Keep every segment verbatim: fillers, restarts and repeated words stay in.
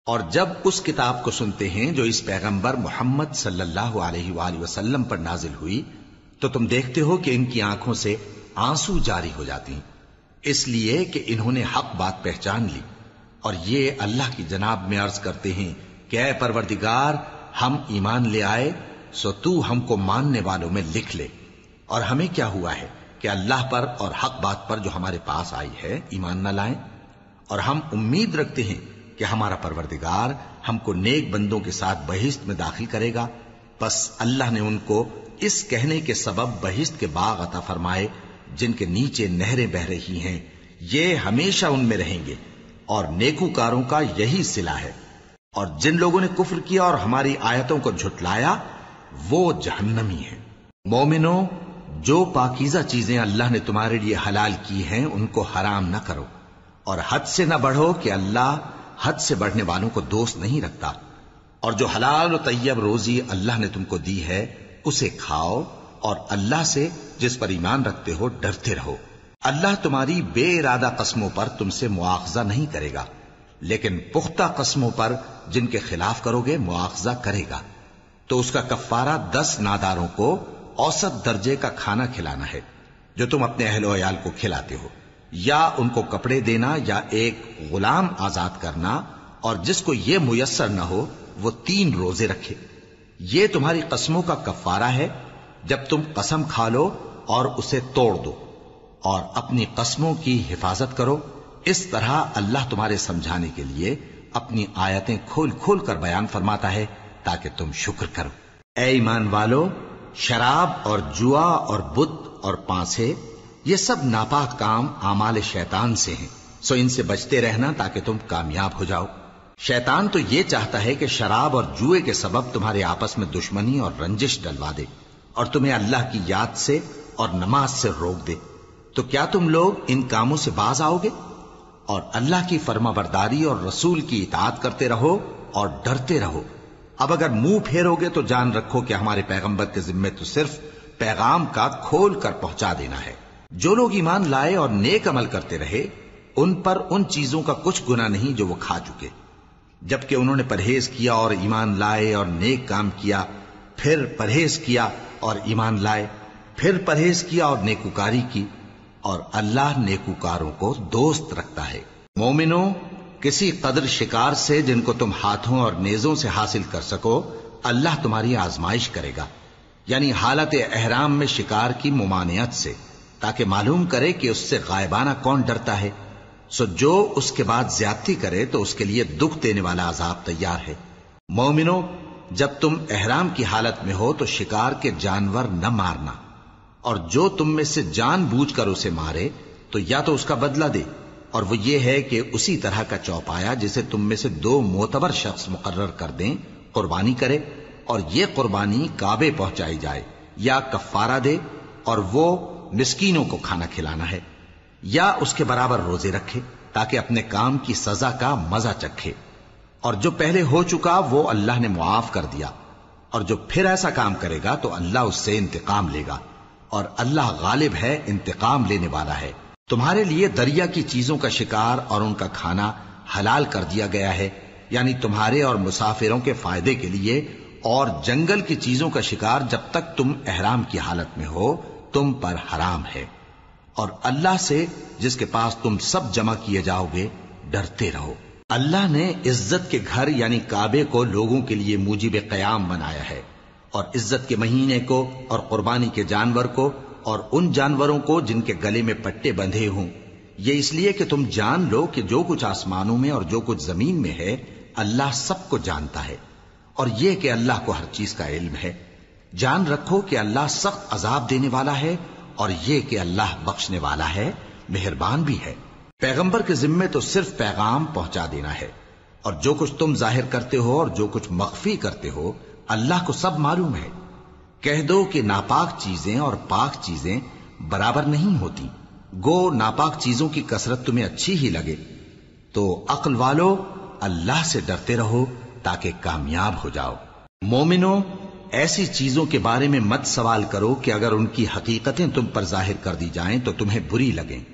اور جب اس کتاب کو سنتے ہیں جو اس پیغمبر محمد صلی اللہ علیہ وآلہ وسلم پر نازل ہوئی تو تم دیکھتے ہو کہ ان کی آنکھوں سے آنسو جاری ہو جاتی ہیں، اس لیے کہ انہوں نے حق بات پہچان لی، اور یہ اللہ کی جناب میں عرض کرتے ہیں کہ اے پروردگار، ہم ایمان لے آئے سو تو ہم کو ماننے والوں میں لکھ لے، اور ہمیں کیا ہوا ہے کہ اللہ پر اور حق بات پر جو ہمارے پاس آئی ہے ایمان نہ لائیں، اور ہم امید رکھتے ہیں کہ ہمارا پروردگار ہم کو نیک بندوں کے ساتھ بہشت میں داخل کرے گا۔ پس اللہ نے ان کو اس کہنے کے سبب بہشت کے باغ عطا فرمائے جن کے نیچے نہریں بہ رہی ہیں، یہ ہمیشہ ان میں رہیں گے، اور نیکوکاروں کا یہی صلہ ہے۔ اور جن لوگوں نے کفر کیا اور ہماری آیتوں کو جھٹلایا وہ جہنمی ہیں۔ مومنوں، جو پاکیزہ چیزیں اللہ نے تمہارے لیے حلال کی ہیں ان کو حرام نہ کرو، اور حد سے نہ بڑھو کہ اللہ حد سے بڑھنے والوں کو دوست نہیں رکھتا، اور جو حلال و طیب روزی اللہ نے تم کو دی ہے اسے کھاؤ، اور اللہ سے جس پر ایمان رکھتے ہو ڈرتے رہو۔ اللہ تمہاری بے ارادہ قسموں پر تم سے مواخذہ نہیں کرے گا، لیکن پختہ قسموں پر جن کے خلاف کرو گے مواخذہ کرے گا، تو اس کا کفارہ دس ناداروں کو اوسط درجے کا کھانا کھلانا ہے جو تم اپنے اہل و عیال کو کھلاتے ہو، یا ان کو کپڑے دینا یا ایک غلام آزاد کرنا، اور جس کو یہ میسر نہ ہو وہ تین روزے رکھے۔ یہ تمہاری قسموں کا کفارہ ہے جب تم قسم کھا لو اور اسے توڑ دو، اور اپنی قسموں کی حفاظت کرو۔ اس طرح اللہ تمہارے سمجھانے کے لیے اپنی آیتیں کھول کھول کر بیان فرماتا ہے تاکہ تم شکر کرو۔ اے ایمان والو، شراب اور جوا اور بت اور پانسے یہ سب ناپاک کام اعمال شیطان سے ہیں، سو ان سے بچتے رہنا تاکہ تم کامیاب ہو جاؤ۔ شیطان تو یہ چاہتا ہے کہ شراب اور جوئے کے سبب تمہارے آپس میں دشمنی اور رنجش ڈلوا دے، اور تمہیں اللہ کی یاد سے اور نماز سے روک دے۔ تو کیا تم لوگ ان کاموں سے باز آؤ گے؟ اور اللہ کی فرما برداری اور رسول کی اطاعت کرتے رہو اور ڈرتے رہو۔ اب اگر منہ پھیرو گے تو جان رکھو کہ ہمارے پیغمبر کے ذمے تو صرف پیغام کا کھول کر پہنچا دینا ہے۔ جو لوگ ایمان لائے اور نیک عمل کرتے رہے ان پر ان چیزوں کا کچھ گناہ نہیں جو وہ کھا چکے، جبکہ انہوں نے پرہیز کیا اور ایمان لائے اور نیک کام کیا، پھر پرہیز کیا اور ایمان لائے، پھر پرہیز کیا اور نیکوکاری کی، اور اللہ نیکوکاروں کو دوست رکھتا ہے۔ مومنوں، کسی قدر شکار سے جن کو تم ہاتھوں اور نیزوں سے حاصل کر سکو اللہ تمہاری آزمائش کرے گا، یعنی حالت احرام میں شکار کی ممانعت سے، تاکہ معلوم کرے کہ اس سے غائبانہ کون ڈرتا ہے، سو جو اس کے بعد زیادتی کرے تو اس کے لیے دکھ دینے والا عذاب تیار ہے۔ مومنوں، جب تم احرام کی حالت میں ہو تو شکار کے جانور نہ مارنا، اور جو تم میں سے جان بوجھ کر اسے مارے تو یا تو اس کا بدلہ دے، اور وہ یہ ہے کہ اسی طرح کا چوپایا جسے تم میں سے دو معتبر شخص مقرر کر دیں قربانی کرے، اور یہ قربانی کعبے پہنچائی جائے، یا کفارہ دے اور وہ مسکینوں کو کھانا کھلانا ہے، یا اس کے برابر روزے رکھے تاکہ اپنے کام کی سزا کا مزہ چکھے، اور جو پہلے ہو چکا وہ اللہ نے معاف کر دیا، اور جو پھر ایسا کام کرے گا تو اللہ اس سے انتقام لے گا، اور اللہ غالب ہے، انتقام لینے والا ہے۔ تمہارے لیے دریا کی چیزوں کا شکار اور ان کا کھانا حلال کر دیا گیا ہے، یعنی تمہارے اور مسافروں کے فائدے کے لیے، اور جنگل کی چیزوں کا شکار جب تک تم احرام کی حالت میں ہو تم پر حرام ہے، اور اللہ سے جس کے پاس تم سب جمع کیے جاؤ گے ڈرتے رہو۔ اللہ نے عزت کے گھر یعنی کعبے کو لوگوں کے لیے موجب قیام بنایا ہے، اور عزت کے مہینے کو اور قربانی کے جانور کو اور ان جانوروں کو جن کے گلے میں پٹے بندھے ہوں، یہ اس لیے کہ تم جان لو کہ جو کچھ آسمانوں میں اور جو کچھ زمین میں ہے اللہ سب کو جانتا ہے، اور یہ کہ اللہ کو ہر چیز کا علم ہے۔ جان رکھو کہ اللہ سخت عذاب دینے والا ہے، اور یہ کہ اللہ بخشنے والا ہے، مہربان بھی ہے۔ پیغمبر کے ذمے تو صرف پیغام پہنچا دینا ہے، اور جو کچھ تم ظاہر کرتے ہو اور جو کچھ مخفی کرتے ہو اللہ کو سب معلوم ہے۔ کہہ دو کہ ناپاک چیزیں اور پاک چیزیں برابر نہیں ہوتی، گو ناپاک چیزوں کی کثرت تمہیں اچھی ہی لگے، تو عقل والو اللہ سے ڈرتے رہو تاکہ کامیاب ہو جاؤ۔ مومنوں، ایسی چیزوں کے بارے میں مت سوال کرو کہ اگر ان کی حقیقتیں تم پر ظاہر کر دی جائیں تو تمہیں بری لگیں،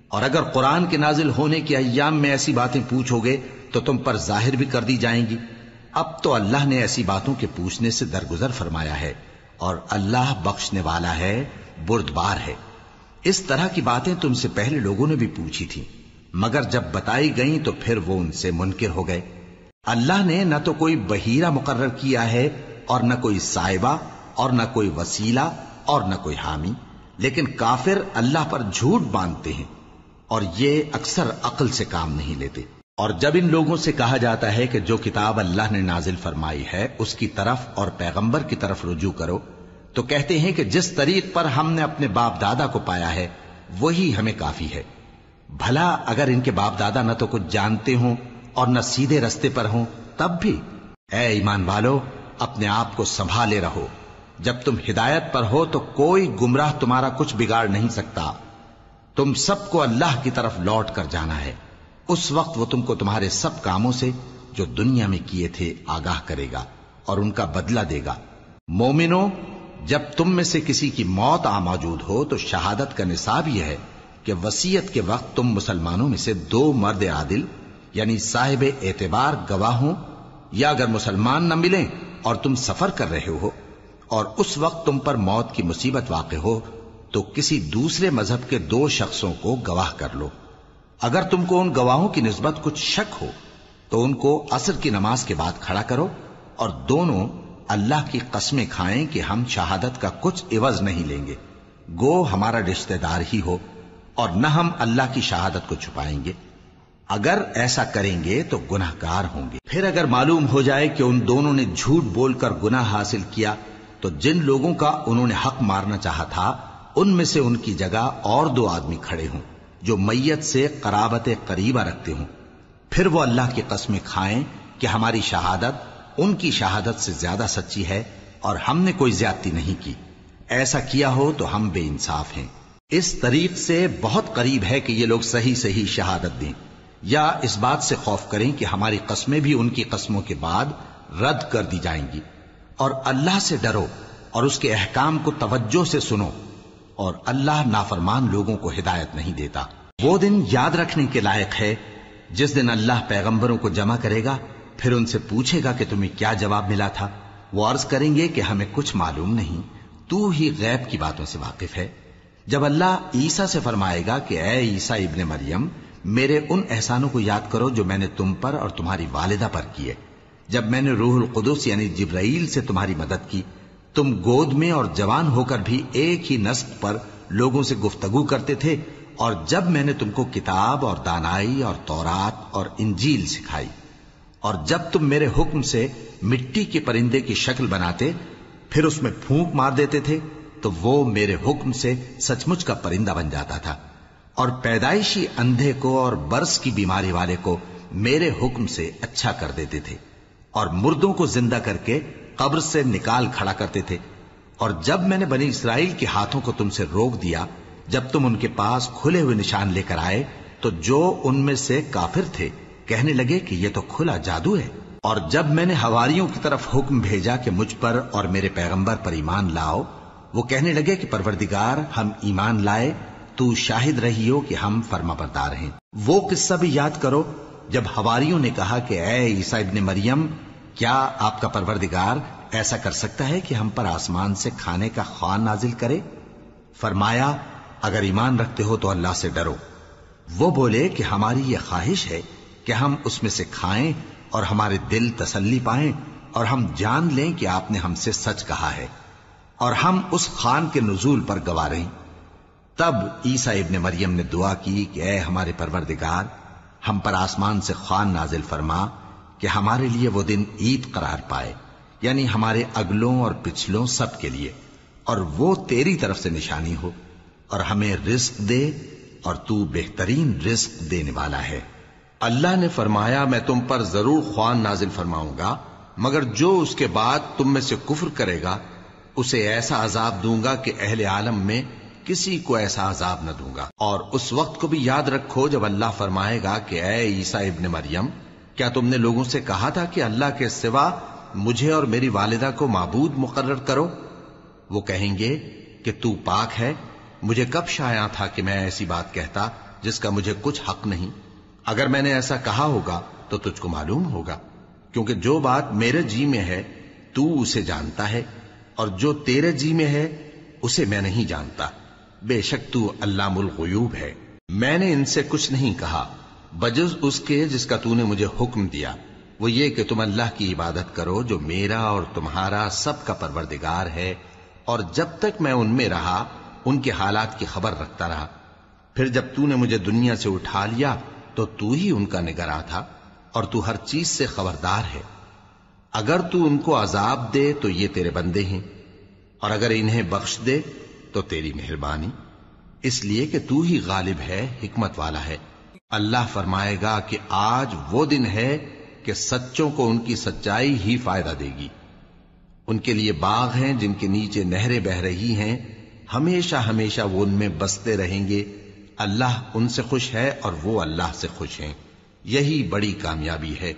اور اگر قرآن کے نازل ہونے کے ایام میں ایسی باتیں پوچھو گے تو تم پر ظاہر بھی کر دی جائیں گی۔ اب تو اللہ نے ایسی باتوں کے پوچھنے سے درگزر فرمایا ہے، اور اللہ بخشنے والا ہے، بردبار ہے۔ اس طرح کی باتیں تم سے پہلے لوگوں نے بھی پوچھی تھی، مگر جب بتائی گئیں تو پھر وہ ان سے منکر ہو گئے۔ اللہ نے نہ تو کوئی بحیرہ مقرر کیا ہے، اور نہ کوئی سائبہ، اور نہ کوئی وسیلہ، اور نہ کوئی حامی، لیکن کافر اللہ پر جھوٹ باندھتے ہیں، اور یہ اکثر عقل سے کام نہیں لیتے۔ اور جب ان لوگوں سے کہا جاتا ہے کہ جو کتاب اللہ نے نازل فرمائی ہے اس کی طرف اور پیغمبر کی طرف رجوع کرو، تو کہتے ہیں کہ جس طریق پر ہم نے اپنے باپ دادا کو پایا ہے وہی ہمیں کافی ہے۔ بھلا اگر ان کے باپ دادا نہ تو کچھ جانتے ہوں اور نہ سیدھے رستے پر ہوں تب بھی؟ اے ایمان والو، اپنے آپ کو سنبھالے رہو، جب تم ہدایت پر ہو تو کوئی گمراہ تمہارا کچھ بگاڑ نہیں سکتا۔ تم سب کو اللہ کی طرف لوٹ کر جانا ہے، اس وقت وہ تم کو تمہارے سب کاموں سے جو دنیا میں کیے تھے آگاہ کرے گا اور ان کا بدلہ دے گا۔ مومنو، جب تم میں سے کسی کی موت آ موجود ہو تو شہادت کا نصاب یہ ہے کہ وصیت کے وقت تم مسلمانوں میں سے دو مرد عادل یعنی صاحب اعتبار گواہ ہوں، یا اگر مسلمان نہ ملیں اور تم سفر کر رہے ہو اور اس وقت تم پر موت کی مصیبت واقع ہو تو کسی دوسرے مذہب کے دو شخصوں کو گواہ کر لو۔ اگر تم کو ان گواہوں کی نسبت کچھ شک ہو تو ان کو عصر کی نماز کے بعد کھڑا کرو، اور دونوں اللہ کی قسمیں کھائیں کہ ہم شہادت کا کچھ عوض نہیں لیں گے، گو ہمارا رشتہ دار ہی ہو، اور نہ ہم اللہ کی شہادت کو چھپائیں گے۔ اگر ایسا کریں گے تو گناہ گار ہوں گے۔ پھر اگر معلوم ہو جائے کہ ان دونوں نے جھوٹ بول کر گناہ حاصل کیا تو جن لوگوں کا انہوں نے حق مارنا چاہا تھا ان میں سے ان کی جگہ اور دو آدمی کھڑے ہوں جو میت سے قرابت قریبہ رکھتے ہوں، پھر وہ اللہ کی قسمیں کھائیں کہ ہماری شہادت ان کی شہادت سے زیادہ سچی ہے اور ہم نے کوئی زیادتی نہیں کی۔ ایسا کیا ہو تو ہم بے انصاف ہیں۔ اس طریق سے بہت قریب ہے کہ یہ لوگ صحیح صحیح شہادت دیں، یا اس بات سے خوف کریں کہ ہماری قسمیں بھی ان کی قسموں کے بعد رد کر دی جائیں گی۔ اور اللہ سے ڈرو اور اس کے احکام کو توجہ سے سنو، اور اللہ نافرمان لوگوں کو ہدایت نہیں دیتا۔ وہ دن یاد رکھنے کے لائق ہے جس دن اللہ پیغمبروں کو جمع کرے گا، پھر ان سے پوچھے گا کہ تمہیں کیا جواب ملا تھا۔ وہ عرض کریں گے کہ ہمیں کچھ معلوم نہیں، تو ہی غیب کی باتوں سے واقف ہے۔ جب اللہ عیسیٰ سے فرمائے گا کہ اے عیسیٰ ابن مریم، میرے ان احسانوں کو یاد کرو جو میں نے تم پر اور تمہاری والدہ پر کیے، جب میں نے روح القدس یعنی جبرائیل سے تمہاری مدد کی، تم گود میں اور جوان ہو کر بھی ایک ہی نسق پر لوگوں سے گفتگو کرتے تھے، اور جب میں نے تم کو کتاب اور دانائی اور تورات اور انجیل سکھائی، اور جب تم میرے حکم سے مٹی کے پرندے کی شکل بناتے پھر اس میں پھونک مار دیتے تھے تو وہ میرے حکم سے سچ مچ کا پرندہ بن جاتا تھا، اور پیدائشی اندھے کو اور برس کی بیماری والے کو میرے حکم سے اچھا کر دیتے تھے، اور مردوں کو زندہ کر کے قبر سے نکال کھڑا کرتے تھے۔ اور جب میں نے بنی اسرائیل کے ہاتھوں کو تم سے روک دیا جب تم ان کے پاس کھلے ہوئے نشان لے کر آئے تو جو ان میں سے کافر تھے کہنے لگے کہ یہ تو کھلا جادو ہے۔ اور جب میں نے حواریوں کی طرف حکم بھیجا کہ مجھ پر اور میرے پیغمبر پر ایمان لاؤ، وہ کہنے لگے کہ پروردگار، ہم ایمان لائے، تو شاہد رہی ہو کہ ہم فرما بردار ہیں۔ وہ قصہ بھی یاد کرو جب حواریوں نے کہا کہ اے عیسیٰ ابن مریم، کیا آپ کا پروردگار ایسا کر سکتا ہے کہ ہم پر آسمان سے کھانے کا خوان نازل کرے؟ فرمایا، اگر ایمان رکھتے ہو تو اللہ سے ڈرو۔ وہ بولے کہ ہماری یہ خواہش ہے کہ ہم اس میں سے کھائیں اور ہمارے دل تسلی پائیں اور ہم جان لیں کہ آپ نے ہم سے سچ کہا ہے، اور ہم اس خوان کے نزول پر گواہ رہیں۔ تب عیسیٰ ابن مریم نے دعا کی کہ اے ہمارے پروردگار، ہم پر آسمان سے خوان نازل فرما کہ ہمارے لیے وہ دن عید قرار پائے، یعنی ہمارے اگلوں اور پچھلوں سب کے لیے، اور وہ تیری طرف سے نشانی ہو، اور ہمیں رزق دے، اور تو بہترین رزق دینے والا ہے۔ اللہ نے فرمایا، میں تم پر ضرور خوان نازل فرماؤں گا، مگر جو اس کے بعد تم میں سے کفر کرے گا اسے ایسا عذاب دوں گا کہ اہل عالم میں کسی کو ایسا عذاب نہ دوں گا۔ اور اس وقت کو بھی یاد رکھو جب اللہ فرمائے گا کہ اے عیسیٰ ابن مریم، کیا تم نے لوگوں سے کہا تھا کہ اللہ کے سوا مجھے اور میری والدہ کو معبود مقرر کرو؟ وہ کہیں گے کہ تو پاک ہے، مجھے کب شایع تھا کہ میں ایسی بات کہتا جس کا مجھے کچھ حق نہیں؟ اگر میں نے ایسا کہا ہوگا تو تجھ کو معلوم ہوگا، کیونکہ جو بات میرے جی میں ہے تو اسے جانتا ہے، اور جو تیرے جی میں ہے اسے میں نہیں جانتا۔ بے شک تو علام الغیوب ہے۔ میں نے ان سے کچھ نہیں کہا بجز اس کے جس کا تو نے مجھے حکم دیا، وہ یہ کہ تم اللہ کی عبادت کرو جو میرا اور تمہارا سب کا پروردگار ہے، اور جب تک میں ان میں رہا ان کے حالات کی خبر رکھتا رہا۔ پھر جب تو نے مجھے دنیا سے اٹھا لیا تو تو ہی ان کا نگراں تھا، اور تو ہر چیز سے خبردار ہے۔ اگر تو ان کو عذاب دے تو یہ تیرے بندے ہیں، اور اگر انہیں بخش دے تو تیری مہربانی، اس لیے کہ تو ہی غالب ہے، حکمت والا ہے۔ اللہ فرمائے گا کہ آج وہ دن ہے کہ سچوں کو ان کی سچائی ہی فائدہ دے گی۔ ان کے لیے باغ ہیں جن کے نیچے نہریں بہ رہی ہیں، ہمیشہ ہمیشہ وہ ان میں بستے رہیں گے۔ اللہ ان سے خوش ہے اور وہ اللہ سے خوش ہیں، یہی بڑی کامیابی ہے۔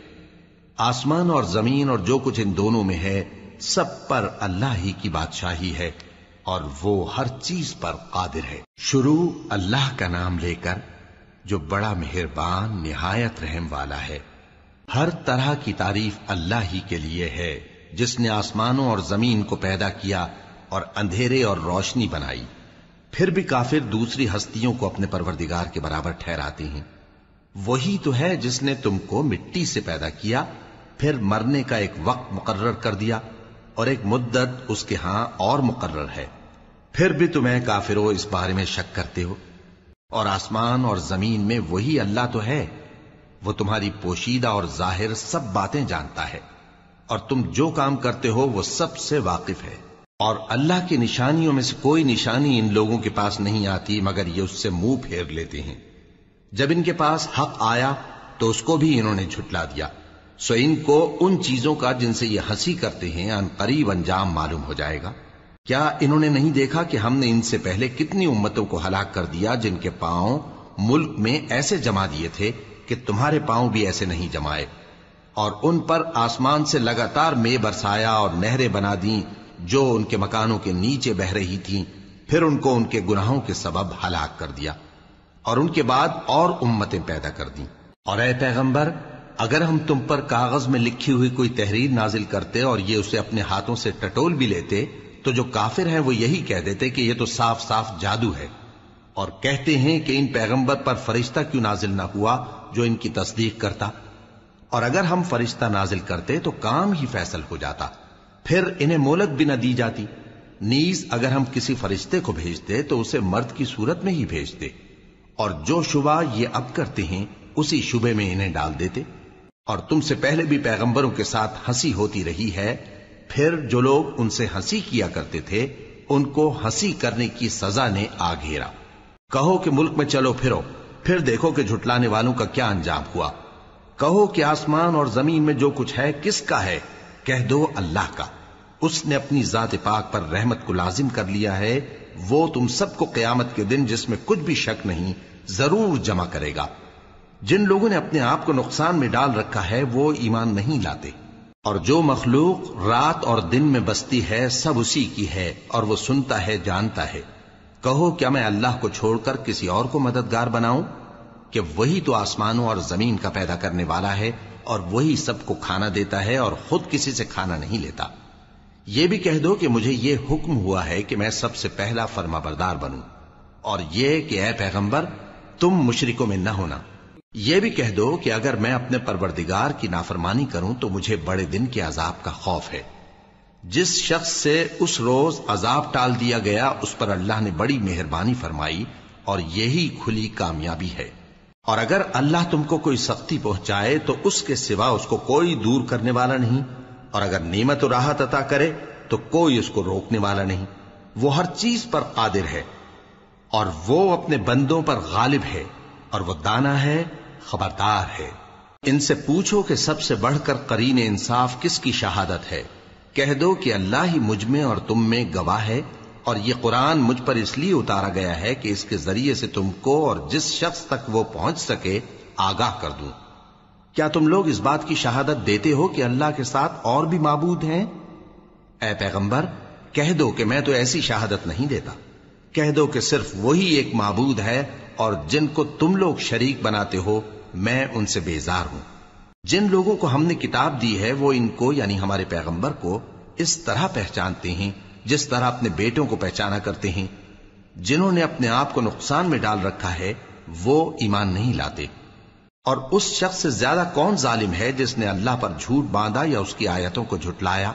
آسمان اور زمین اور جو کچھ ان دونوں میں ہے سب پر اللہ ہی کی بادشاہی ہے، اور وہ ہر چیز پر قادر ہے۔ شروع اللہ کا نام لے کر جو بڑا مہربان نہایت رحم والا ہے۔ ہر طرح کی تعریف اللہ ہی کے لیے ہے، جس نے آسمانوں اور زمین کو پیدا کیا اور اندھیرے اور روشنی بنائی۔ پھر بھی کافر دوسری ہستیوں کو اپنے پروردگار کے برابر ٹھہراتے ہیں۔ وہی تو ہے جس نے تم کو مٹی سے پیدا کیا، پھر مرنے کا ایک وقت مقرر کر دیا، اور ایک مدت اس کے ہاں اور مقرر ہے۔ پھر بھی تمہیں کافروں اس بارے میں شک کرتے ہو، اور آسمان اور زمین میں وہی اللہ تو ہے، وہ تمہاری پوشیدہ اور ظاہر سب باتیں جانتا ہے، اور تم جو کام کرتے ہو وہ سب سے واقف ہے۔ اور اللہ کی نشانیوں میں سے کوئی نشانی ان لوگوں کے پاس نہیں آتی مگر یہ اس سے منہ پھیر لیتے ہیں۔ جب ان کے پاس حق آیا تو اس کو بھی انہوں نے جھٹلا دیا، سو ان کو ان چیزوں کا جن سے یہ ہنسی کرتے ہیں ان قریب انجام معلوم ہو جائے گا۔ کیا انہوں نے نہیں دیکھا کہ ہم نے ان سے پہلے کتنی امتوں کو ہلاک کر دیا جن کے پاؤں ملک میں ایسے جما دیے تھے کہ تمہارے پاؤں بھی ایسے نہیں جمائے، اور ان پر آسمان سے لگاتار مے برسایا اور نہریں بنا دیں جو ان کے مکانوں کے نیچے بہ رہی تھیں، پھر ان کو ان کے گناہوں کے سبب ہلاک کر دیا، اور ان کے بعد اور امتیں پیدا کر دیں۔ اور اے پیغمبر، اگر ہم تم پر کاغذ میں لکھی ہوئی کوئی تحریر نازل کرتے اور یہ اسے اپنے ہاتھوں سے ٹٹول بھی لیتے تو جو کافر ہیں وہ یہی کہہ دیتے کہ یہ تو صاف صاف جادو ہے، اور کہتے ہیں کہ ان پیغمبر پر فرشتہ کیوں نازل نہ ہوا جو ان کی تصدیق کرتا، اور اگر ہم فرشتہ نازل کرتے تو کام ہی فیصل ہو جاتا، پھر انہیں مہلت بھی نہ دی جاتی۔ نیز اگر ہم کسی فرشتے کو بھیجتے تو اسے مرد کی صورت میں ہی بھیجتے، اور جو شبہ یہ اب کرتے ہیں اسی شبے میں انہیں ڈال دیتے۔ اور تم سے پہلے بھی پیغمبروں کے ساتھ ہنسی ہوتی رہی ہے، پھر جو لوگ ان سے ہنسی کیا کرتے تھے ان کو ہنسی کرنے کی سزا نے آ گھیرا۔ کہو کہ ملک میں چلو پھرو، پھر دیکھو کہ جھٹلانے والوں کا کیا انجام ہوا۔ کہو کہ آسمان اور زمین میں جو کچھ ہے کس کا ہے؟ کہہ دو اللہ کا۔ اس نے اپنی ذات پاک پر رحمت کو لازم کر لیا ہے، وہ تم سب کو قیامت کے دن جس میں کچھ بھی شک نہیں ضرور جمع کرے گا۔ جن لوگوں نے اپنے آپ کو نقصان میں ڈال رکھا ہے وہ ایمان نہیں لاتے، اور جو مخلوق رات اور دن میں بستی ہے سب اسی کی ہے، اور وہ سنتا ہے جانتا ہے۔ کہو کیا میں اللہ کو چھوڑ کر کسی اور کو مددگار بناؤں؟ کہ وہی تو آسمانوں اور زمین کا پیدا کرنے والا ہے، اور وہی سب کو کھانا دیتا ہے اور خود کسی سے کھانا نہیں لیتا۔ یہ بھی کہہ دو کہ مجھے یہ حکم ہوا ہے کہ میں سب سے پہلا فرما بردار بنوں، اور یہ کہ اے پیغمبر تم مشرکوں میں نہ ہونا۔ یہ بھی کہہ دو کہ اگر میں اپنے پروردگار کی نافرمانی کروں تو مجھے بڑے دن کے عذاب کا خوف ہے۔ جس شخص سے اس روز عذاب ٹال دیا گیا اس پر اللہ نے بڑی مہربانی فرمائی، اور یہی کھلی کامیابی ہے۔ اور اگر اللہ تم کو کوئی سختی پہنچائے تو اس کے سوا اس کو کوئی دور کرنے والا نہیں، اور اگر نعمت و راحت عطا کرے تو کوئی اس کو روکنے والا نہیں۔ وہ ہر چیز پر قادر ہے، اور وہ اپنے بندوں پر غالب ہے، اور وہ دانا ہے، خبردار ہے۔ ان سے پوچھو کہ سب سے بڑھ کر قرین انصاف کس کی شہادت ہے؟ کہہ دو کہ اللہ ہی مجھ میں اور تم میں گواہ ہے، اور یہ قرآن مجھ پر اس لیے اتارا گیا ہے کہ اس کے ذریعے سے تم کو اور جس شخص تک وہ پہنچ سکے آگاہ کر دوں۔ کیا تم لوگ اس بات کی شہادت دیتے ہو کہ اللہ کے ساتھ اور بھی معبود ہیں؟ اے پیغمبر کہہ دو کہ میں تو ایسی شہادت نہیں دیتا۔ کہہ دو کہ صرف وہی ایک معبود ہے اور جن کو تم لوگ شریک بناتے ہو میں ان سے بیزار ہوں۔ جن لوگوں کو ہم نے کتاب دی ہے وہ ان کو یعنی ہمارے پیغمبر کو اس طرح پہچانتے ہیں جس طرح اپنے بیٹوں کو پہچانا کرتے ہیں۔ جنہوں نے اپنے آپ کو نقصان میں ڈال رکھا ہے وہ ایمان نہیں لاتے۔ اور اس شخص سے زیادہ کون ظالم ہے جس نے اللہ پر جھوٹ باندھا یا اس کی آیتوں کو جھٹلایا؟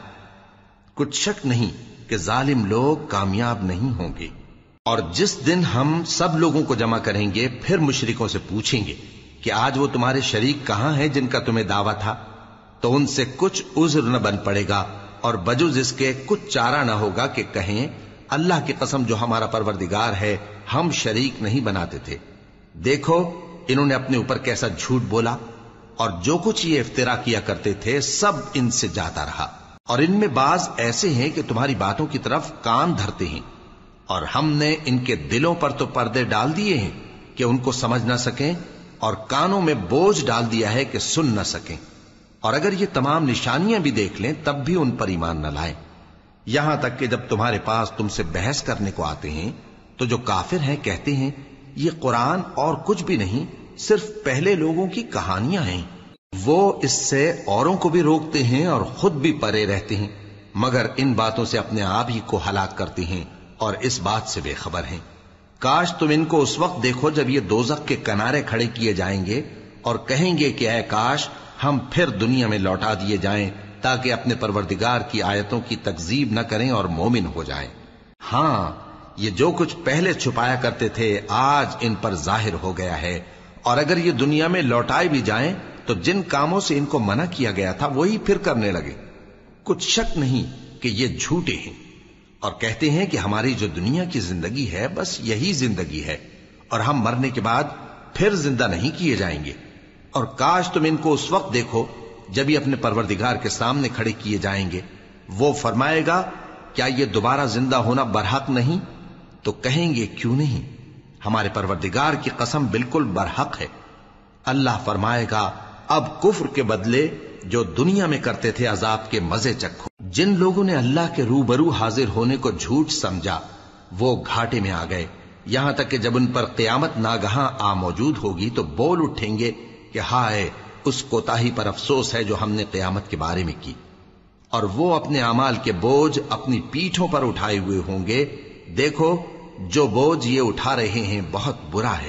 کچھ شک نہیں کہ ظالم لوگ کامیاب نہیں ہوں گے۔ اور جس دن ہم سب لوگوں کو جمع کریں گے پھر مشرکوں سے پوچھیں گے کہ آج وہ تمہارے شریک کہاں ہیں جن کا تمہیں دعویٰ تھا، تو ان سے کچھ عذر نہ بن پڑے گا اور بجز اس کے کچھ چارہ نہ ہوگا کہ کہیں اللہ کی قسم جو ہمارا پروردگار ہے ہم شریک نہیں بناتے تھے۔ دیکھو انہوں نے اپنے اوپر کیسا جھوٹ بولا، اور جو کچھ یہ افترا کیا کرتے تھے سب ان سے جاتا رہا۔ اور ان میں بعض ایسے ہیں کہ تمہاری باتوں کی طرف کان دھرتے ہیں، اور ہم نے ان کے دلوں پر تو پردے ڈال دیے ہیں کہ ان کو سمجھ نہ سکیں، اور کانوں میں بوجھ ڈال دیا ہے کہ سن نہ سکیں، اور اگر یہ تمام نشانیاں بھی دیکھ لیں تب بھی ان پر ایمان نہ لائیں، یہاں تک کہ جب تمہارے پاس تم سے بحث کرنے کو آتے ہیں تو جو کافر ہیں کہتے ہیں یہ قرآن اور کچھ بھی نہیں صرف پہلے لوگوں کی کہانیاں ہیں۔ وہ اس سے اوروں کو بھی روکتے ہیں اور خود بھی پرے رہتے ہیں، مگر ان باتوں سے اپنے آپ ہی کو ہلاک کرتے ہیں اور اس بات سے بے خبر ہیں۔ کاش تم ان کو اس وقت دیکھو جب یہ دوزخ کے کنارے کھڑے کیے جائیں گے اور کہیں گے کہ اے کاش ہم پھر دنیا میں لوٹا دیے جائیں تاکہ اپنے پروردگار کی آیتوں کی تکذیب نہ کریں اور مومن ہو جائیں۔ ہاں یہ جو کچھ پہلے چھپایا کرتے تھے آج ان پر ظاہر ہو گیا ہے، اور اگر یہ دنیا میں لوٹائے بھی جائیں تو جن کاموں سے ان کو منع کیا گیا تھا وہی پھر کرنے لگے۔ کچھ شک نہیں کہ یہ جھوٹے ہیں، اور کہتے ہیں کہ ہماری جو دنیا کی زندگی ہے بس یہی زندگی ہے اور ہم مرنے کے بعد پھر زندہ نہیں کیے جائیں گے۔ اور کاش تم ان کو اس وقت دیکھو جب یہ اپنے پروردگار کے سامنے کھڑے کیے جائیں گے، وہ فرمائے گا کیا یہ دوبارہ زندہ ہونا برحق نہیں؟ تو کہیں گے کیوں نہیں، ہمارے پروردگار کی قسم بالکل برحق ہے۔ اللہ فرمائے گا اب کفر کے بدلے جو دنیا میں کرتے تھے عذاب کے مزے چکھو۔ جن لوگوں نے اللہ کے روبرو حاضر ہونے کو جھوٹ سمجھا وہ گھاٹے میں آ گئے، یہاں تک کہ جب ان پر قیامت ناگہاں آ موجود ہوگی تو بول اٹھیں گے کہ ہائے اس کوتاہی پر افسوس ہے جو ہم نے قیامت کے بارے میں کی، اور وہ اپنے اعمال کے بوجھ اپنی پیٹھوں پر اٹھائے ہوئے ہوں گے۔ دیکھو جو بوجھ یہ اٹھا رہے ہیں بہت برا ہے،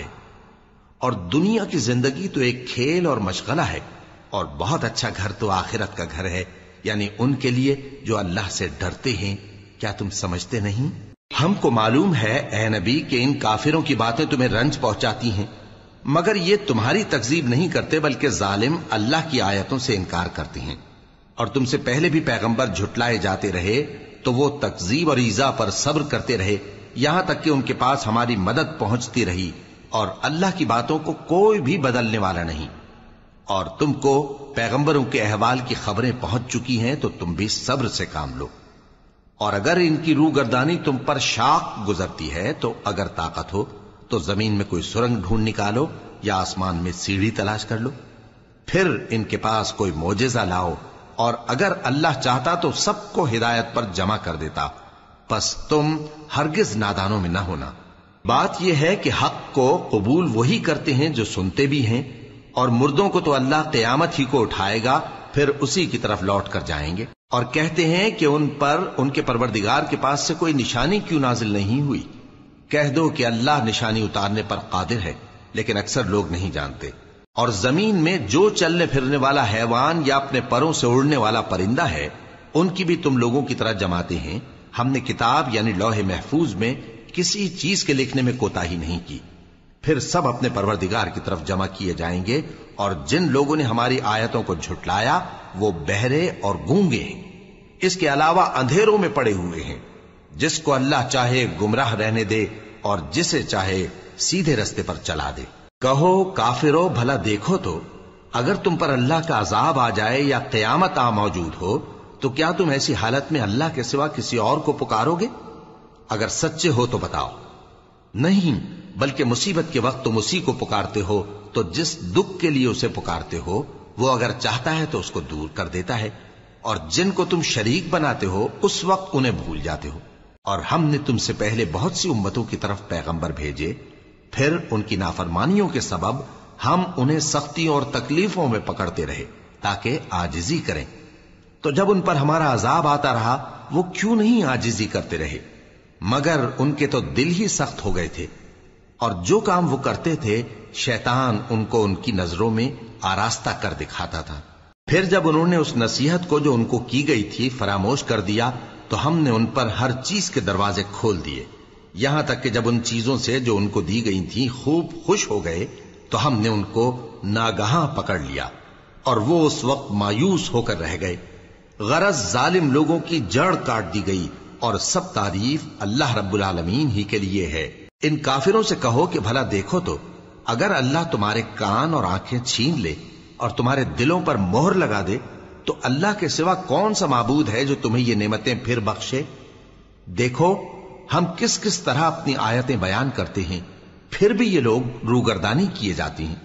اور دنیا کی زندگی تو ایک کھیل اور مشغلہ ہے، اور بہت اچھا گھر تو آخرت کا گھر ہے، یعنی ان کے لیے جو اللہ سے ڈرتے ہیں۔ کیا تم سمجھتے نہیں؟ ہم کو معلوم ہے اے نبی کہ ان کافروں کی باتیں تمہیں رنج پہنچاتی ہیں، مگر یہ تمہاری تکذیب نہیں کرتے بلکہ ظالم اللہ کی آیتوں سے انکار کرتے ہیں۔ اور تم سے پہلے بھی پیغمبر جھٹلائے جاتے رہے تو وہ تکذیب اور ایذا پر صبر کرتے رہے، یہاں تک کہ ان کے پاس ہماری مدد پہنچتی رہی، اور اللہ کی باتوں کو کوئی بھی بدلنے والا نہیں۔ اور تم کو پیغمبروں کے احوال کی خبریں پہنچ چکی ہیں تو تم بھی صبر سے کام لو۔ اور اگر ان کی روح گردانی تم پر شاق گزرتی ہے تو اگر طاقت ہو تو زمین میں کوئی سرنگ ڈھونڈ نکالو یا آسمان میں سیڑھی تلاش کر لو، پھر ان کے پاس کوئی معجزہ لاؤ، اور اگر اللہ چاہتا تو سب کو ہدایت پر جمع کر دیتا، پس تم ہرگز نادانوں میں نہ ہونا۔ بات یہ ہے کہ حق کو قبول وہی کرتے ہیں جو سنتے بھی ہیں، اور مردوں کو تو اللہ قیامت ہی کو اٹھائے گا پھر اسی کی طرف لوٹ کر جائیں گے۔ اور کہتے ہیں کہ ان پر ان کے پروردگار کے پاس سے کوئی نشانی کیوں نازل نہیں ہوئی؟ کہہ دو کہ اللہ نشانی اتارنے پر قادر ہے، لیکن اکثر لوگ نہیں جانتے۔ اور زمین میں جو چلنے پھرنے والا حیوان یا اپنے پروں سے اڑنے والا پرندہ ہے ان کی بھی تم لوگوں کی طرح جماتے ہیں۔ ہم نے کتاب یعنی لوح محفوظ میں کسی چیز کے لکھنے میں کوتاہی نہیں کی، پھر سب اپنے پروردگار کی طرف جمع کیے جائیں گے۔ اور جن لوگوں نے ہماری آیتوں کو جھٹلایا وہ بہرے اور گونگے ہیں، اس کے علاوہ اندھیروں میں پڑے ہوئے ہیں۔ جس کو اللہ چاہے گمراہ رہنے دے اور جسے چاہے سیدھے رستے پر چلا دے۔ کہو کافرو بھلا دیکھو تو اگر تم پر اللہ کا عذاب آ جائے یا قیامت آ موجود ہو تو کیا تم ایسی حالت میں اللہ کے سوا کسی اور کو پکارو گے؟ اگر سچے ہو تو بتاؤ۔ نہیں، بلکہ مصیبت کے وقت تم اسی کو پکارتے ہو، تو جس دکھ کے لیے اسے پکارتے ہو وہ اگر چاہتا ہے تو اس کو دور کر دیتا ہے، اور جن کو تم شریک بناتے ہو اس وقت انہیں بھول جاتے ہو۔ اور ہم نے تم سے پہلے بہت سی امتوں کی طرف پیغمبر بھیجے، پھر ان کی نافرمانیوں کے سبب ہم انہیں سختیوں اور تکلیفوں میں پکڑتے رہے تاکہ عاجزی کریں، تو جب ان پر ہمارا عذاب آتا رہا وہ کیوں نہیں عاجزی کرتے رہے؟ مگر ان کے تو دل ہی سخت ہو گئے تھے، اور جو کام وہ کرتے تھے شیطان ان کو ان کی نظروں میں آراستہ کر دکھاتا تھا۔ پھر جب انہوں نے اس نصیحت کو جو ان کو کی گئی تھی فراموش کر دیا تو ہم نے ان پر ہر چیز کے دروازے کھول دیے، یہاں تک کہ جب ان چیزوں سے جو ان کو دی گئی تھی خوب خوش ہو گئے تو ہم نے ان کو ناگہاں پکڑ لیا، اور وہ اس وقت مایوس ہو کر رہ گئے۔ غرض ظالم لوگوں کی جڑ کاٹ دی گئی، اور سب تعریف اللہ رب العالمین ہی کے لیے ہے۔ ان کافروں سے کہو کہ بھلا دیکھو تو اگر اللہ تمہارے کان اور آنکھیں چھین لے اور تمہارے دلوں پر مہر لگا دے تو اللہ کے سوا کون سا معبود ہے جو تمہیں یہ نعمتیں پھر بخشے؟ دیکھو ہم کس کس طرح اپنی آیتیں بیان کرتے ہیں، پھر بھی یہ لوگ روگردانی کیے جاتی ہیں۔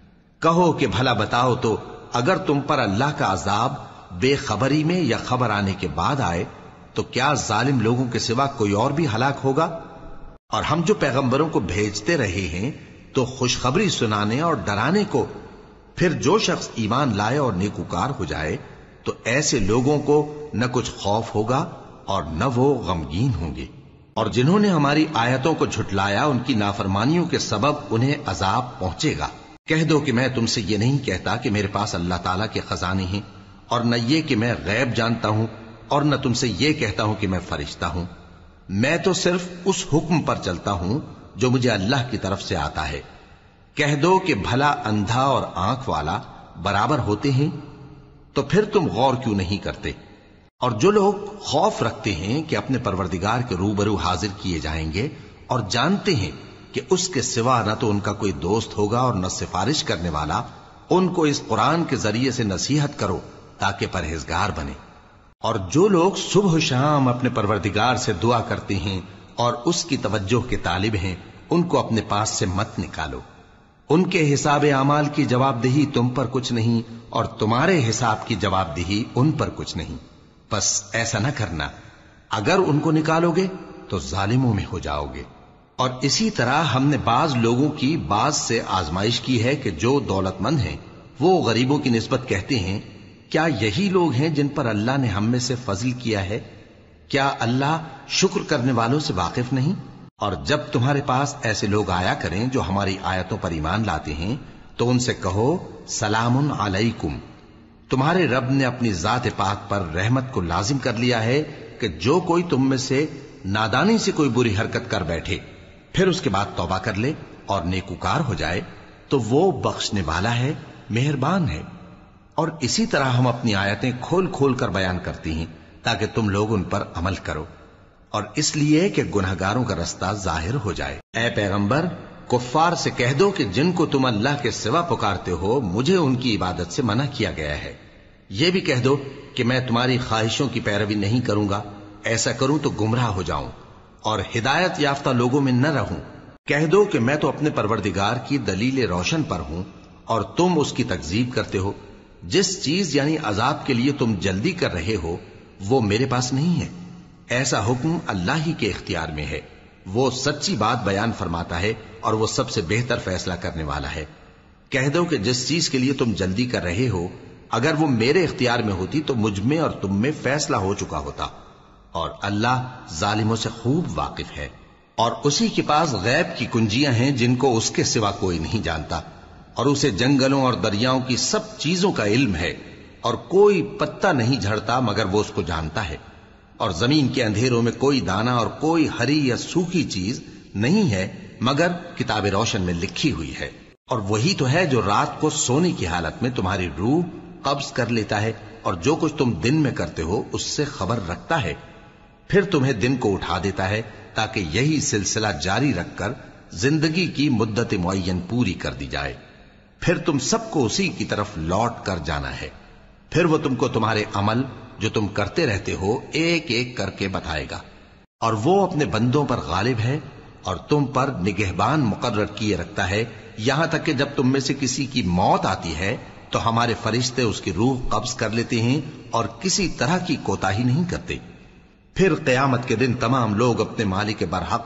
کہو کہ بھلا بتاؤ تو اگر تم پر اللہ کا عذاب بے خبری میں یا خبر آنے کے بعد آئے تو کیا ظالم لوگوں کے سوا کوئی اور بھی ہلاک ہوگا؟ اور ہم جو پیغمبروں کو بھیجتے رہے ہیں تو خوشخبری سنانے اور ڈرانے کو، پھر جو شخص ایمان لائے اور نیکوکار ہو جائے تو ایسے لوگوں کو نہ کچھ خوف ہوگا اور نہ وہ غمگین ہوں گے۔ اور جنہوں نے ہماری آیتوں کو جھٹلایا ان کی نافرمانیوں کے سبب انہیں عذاب پہنچے گا۔ کہہ دو کہ میں تم سے یہ نہیں کہتا کہ میرے پاس اللہ تعالیٰ کے خزانے ہیں، اور نہ یہ کہ میں غیب جانتا ہوں، اور نہ تم سے یہ کہتا ہوں کہ میں فرشتہ ہوں۔ میں تو صرف اس حکم پر چلتا ہوں جو مجھے اللہ کی طرف سے آتا ہے۔ کہہ دو کہ بھلا اندھا اور آنکھ والا برابر ہوتے ہیں؟ تو پھر تم غور کیوں نہیں کرتے؟ اور جو لوگ خوف رکھتے ہیں کہ اپنے پروردگار کے روبرو حاضر کیے جائیں گے اور جانتے ہیں کہ اس کے سوا نہ تو ان کا کوئی دوست ہوگا اور نہ سفارش کرنے والا، ان کو اس قرآن کے ذریعے سے نصیحت کرو تاکہ پرہیزگار بنے۔ اور جو لوگ صبح و شام اپنے پروردگار سے دعا کرتے ہیں اور اس کی توجہ کے طالب ہیں ان کو اپنے پاس سے مت نکالو۔ ان کے حساب اعمال کی جواب دہی تم پر کچھ نہیں، اور تمہارے حساب کی جواب دہی ان پر کچھ نہیں، بس ایسا نہ کرنا۔ اگر ان کو نکالو گے تو ظالموں میں ہو جاؤ گے۔ اور اسی طرح ہم نے بعض لوگوں کی بعض سے آزمائش کی ہے کہ جو دولت مند ہیں وہ غریبوں کی نسبت کہتے ہیں کیا یہی لوگ ہیں جن پر اللہ نے ہم میں سے فضل کیا ہے؟ کیا اللہ شکر کرنے والوں سے واقف نہیں؟ اور جب تمہارے پاس ایسے لوگ آیا کریں جو ہماری آیتوں پر ایمان لاتے ہیں تو ان سے کہو سلام علیکم، تمہارے رب نے اپنی ذات پاک پر رحمت کو لازم کر لیا ہے کہ جو کوئی تم میں سے نادانی سے کوئی بری حرکت کر بیٹھے پھر اس کے بعد توبہ کر لے اور نیکوکار ہو جائے تو وہ بخشنے والا ہے، مہربان ہے۔ اور اسی طرح ہم اپنی آیتیں کھول کھول کر بیان کرتی ہیں تاکہ تم لوگ ان پر عمل کرو، اور اس لیے کہ گنہگاروں کا رستہ ظاہر ہو جائے۔ اے پیغمبر کفار سے کہہ دو کہ جن کو تم اللہ کے سوا پکارتے ہو مجھے ان کی عبادت سے منع کیا گیا ہے۔ یہ بھی کہہ دو کہ میں تمہاری خواہشوں کی پیروی نہیں کروں گا، ایسا کروں تو گمراہ ہو جاؤں اور ہدایت یافتہ لوگوں میں نہ رہوں۔ کہہ دو کہ میں تو اپنے پروردگار کی دلیل روشن پر ہوں اور تم اس کی تکذیب کرتے ہو۔ جس چیز یعنی عذاب کے لیے تم جلدی کر رہے ہو وہ میرے پاس نہیں ہے، ایسا حکم اللہ ہی کے اختیار میں ہے۔ وہ سچی بات بیان فرماتا ہے اور وہ سب سے بہتر فیصلہ کرنے والا ہے۔ کہہ دو کہ جس چیز کے لیے تم جلدی کر رہے ہو اگر وہ میرے اختیار میں ہوتی تو مجھ میں اور تم میں فیصلہ ہو چکا ہوتا، اور اللہ ظالموں سے خوب واقف ہے۔ اور اسی کے پاس غیب کی کنجیاں ہیں جن کو اس کے سوا کوئی نہیں جانتا، اور اسے جنگلوں اور دریاؤں کی سب چیزوں کا علم ہے، اور کوئی پتا نہیں جھڑتا مگر وہ اس کو جانتا ہے، اور زمین کے اندھیروں میں کوئی دانا اور کوئی ہری یا سوکھی چیز نہیں ہے مگر کتاب روشن میں لکھی ہوئی ہے۔ اور وہی تو ہے جو رات کو سونے کی حالت میں تمہاری روح قبض کر لیتا ہے اور جو کچھ تم دن میں کرتے ہو اس سے خبر رکھتا ہے، پھر تمہیں دن کو اٹھا دیتا ہے تاکہ یہی سلسلہ جاری رکھ کر زندگی کی مدت معین پوری کر دی جائے، پھر تم سب کو اسی کی طرف لوٹ کر جانا ہے، پھر وہ تم کو تمہارے عمل جو تم کرتے رہتے ہو ایک ایک کر کے بتائے گا، اور وہ اپنے بندوں پر غالب ہے اور تم پر نگہبان مقرر کیے رکھتا ہے، یہاں تک کہ جب تم میں سے کسی کی موت آتی ہے تو ہمارے فرشتے اس کی روح قبض کر لیتے ہیں اور کسی طرح کی کوتاہی نہیں کرتے۔ پھر قیامت کے دن تمام لوگ اپنے مالک برحق